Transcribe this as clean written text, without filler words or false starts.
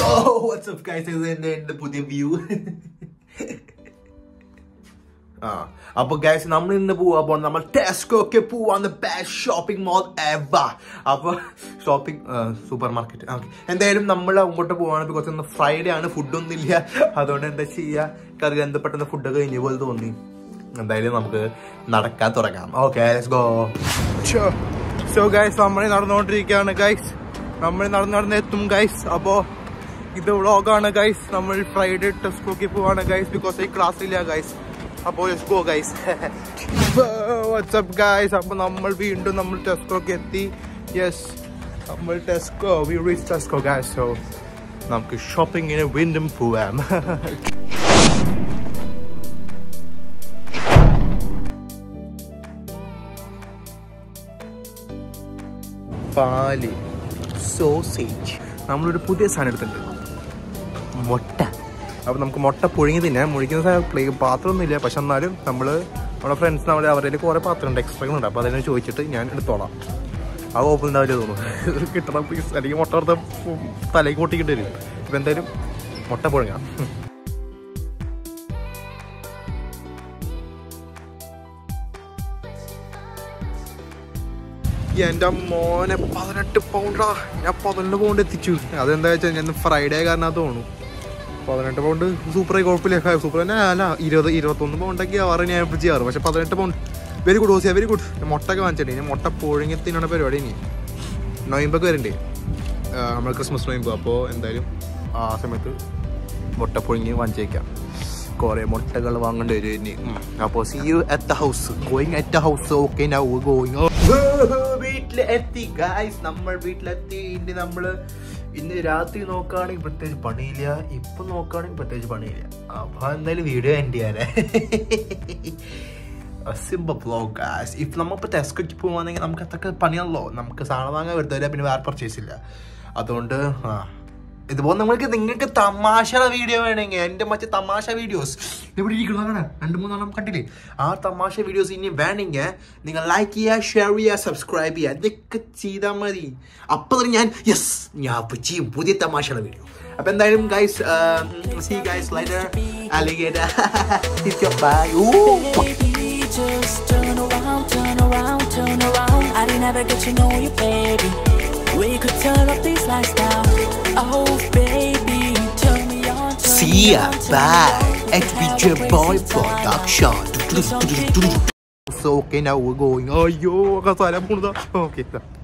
Oh, what's up guys? This is the പുതിയ view. അപ്പോൾ guys നമ്മൾ ഇന്ന് പോവാൻ നമ്മൾ ടെസ്കോ ഒക്കെ പോവാന്ന് ബെസ്റ്റ് ഷോപ്പിംഗ് മാൾ എവർ. അപ്പോൾ ഷോപ്പിംഗ് സൂപ്പർ മാർക്കറ്റ്. ഓക്കെ, എന്തായാലും നമ്മൾ അങ്ങോട്ട് പോവാണ്. ബിക്കോസ് ഇന്ന് ഫ്രൈഡേ ആണ്, ഫുഡൊന്നും ഇല്ല. അതുകൊണ്ട് എന്താ ചെയ്യുക, കറി എന്ത് പെട്ടെന്ന് ഫുഡ് കഴിഞ്ഞ പോലെ തോന്നി. എന്തായാലും നമുക്ക് നടക്കാൻ തുടങ്ങാം. Okay, let's go. So guys നമ്മൾ നടന്നുകൊണ്ടിരിക്കുകയാണ് ഗൈസ്. നമ്മൾ നടന്നെത്തും ഗൈസ്. അപ്പോൾ ഇത് വ്ളോഗാണ് ഗൈസ്. നമ്മൾ ഫ്രൈഡേ ടെസ്കോക്ക് പോവാണ് ഗൈസ്. ബിക്കോസ് ഈ ക്ലാസ്സില്ല ഗൈസ്. അപ്പോൾ let's go guys. WhatsApp guys. അപ്പോൾ നമ്മൾ വീണ്ടും നമ്മൾ ടെസ്കോക്ക് എത്തി. യെസ്, നമ്മൾ Tesco, we reach Tesco guys. So നമുക്ക് ഷോപ്പിങ്ങിന് വീണ്ടും പോവാം. പാല്, സോസേജ്, നമ്മളൊരു പുതിയ സാധനം എടുത്തിട്ടുണ്ട്, മുട്ട. അപ്പോൾ നമുക്ക് മുട്ട പുഴുങ്ങി തിന്നാം. മുഴിക്കുന്ന പാത്രമൊന്നുമില്ല, പക്ഷെ എന്നാലും നമ്മുടെ ഫ്രണ്ട്സിന് അവരുടെ കുറേ പാത്രം ഉണ്ട്, എക്സ്ട്രാ ഉണ്ട്. അപ്പോൾ അതിനെ ചോദിച്ചിട്ട് ഞാൻ എടുത്തോളാം. ആ ഓപ്പൺ ഉണ്ടാവില്ല തോന്നുന്നു. കിട്ടണം പീസ്, അല്ലെങ്കിൽ മുട്ട എടുത്ത തലയ്ക്ക് പൊട്ടിക്കിട്ട് വരും. ഇപ്പം എന്തായാലും മുട്ട പുഴുങ്ങാം. എൻ്റെ മോനെ 18 പൗണ്ടാ. ഞാൻ 12 പൗണ്ട് എത്തിച്ചു. അതെന്താ വെച്ചാൽ ഞാൻ ഫ്രൈഡേ കാരണം തോന്നുന്നു. 18 പൗണ്ട് സൂപ്പറായി, കുഴപ്പമില്ല. സൂപ്പർ തന്നെ അല്ല, 21 പൗണ്ടൊക്കെ ആവാറ് ഞാൻ എപ്പോൾ ചെയ്യാറ്. പക്ഷെ 18 പൗണ്ട് വെരി ഗുഡ്. ഓസിയ വെരി ഗുഡ്. മുട്ടൊക്കെ വാങ്ങിച്ചിട്ടുണ്ട്. ഞാൻ മുട്ട പുഴുങ്ങി തിന്നണ പരിപാടി. ഇനി നൊയമ്പൊക്കെ വരണ്ടേ, നമ്മൾ ക്രിസ്മസ് നൊയമ്പ്. അപ്പോൾ എന്തായാലും ആ സമയത്ത് മുട്ട പുഴുങ്ങി വാങ്ങിച്ചേക്കാം. കുറേ മുട്ടകൾ വാങ്ങേണ്ടി വരും ഇനി. അപ്പോൾ see you at the house. Going at the house. Okay, now going. വീട്ടിലെത്തി ഗൈസ്, നമ്മൾ വീട്ടിലെത്തി. ഇനി നമ്മൾ ഇന്ന് രാത്രി നോക്കുകയാണെങ്കിൽ പ്രത്യേകിച്ച് പണിയില്ല, ഇപ്പം നോക്കുകയാണെങ്കിൽ പ്രത്യേകിച്ച് പണിയില്ല. അപ്പോൾ എന്തായാലും വീഡിയോ എൻഡ് ചെയ്യാനേ. Simple vlog guys. ഇപ്പം നമ്മളിപ്പോൾ ടെസ്കോക്ക് പോകുകയാണെങ്കിൽ നമുക്ക് അത്രയ്ക്ക് പണിയാണല്ലോ. നമുക്ക് സാധനം വാങ്ങാൻ വരുത്തില്ല, പിന്നെ വേറെ പർച്ചേസ് ഇല്ല. അതുകൊണ്ട് ഇതുപോലെ നിങ്ങൾക്ക് തമാശ വീഡിയോ വേണമെങ്കിൽ, എൻ്റെ മറ്റേ തമാശ വീഡിയോസ് ഇവിടെ ഇരിക്കുന്നതാണ്, 2-3 കണ്ടില്ലേ. ആ തമാശ വീഡിയോസ് ഇനി വേണമെങ്കിൽ നിങ്ങൾ ലൈക്ക് ചെയ്യുക, ഷെയർ ചെയ്യുക, സബ്സ്ക്രൈബ് ചെയ്യുക. ഇതൊക്കെ ചെയ്താൽ മതി. അപ്പോൾ ഞാൻ ഞാൻ ചെയ്യും പുതിയ തമാശ വീഡിയോ. അപ്പോൾ എന്തായാലും guys, see you guys later. Alligator. Bye. Just turn around, turn around, turn around. I didn't ever get to know you, baby. We could turn up these lights down. Oh baby, turn me on. See ya, bye. HBJ Boy Production. So okay, now we're going. Oh yo, kasala muna. Okay.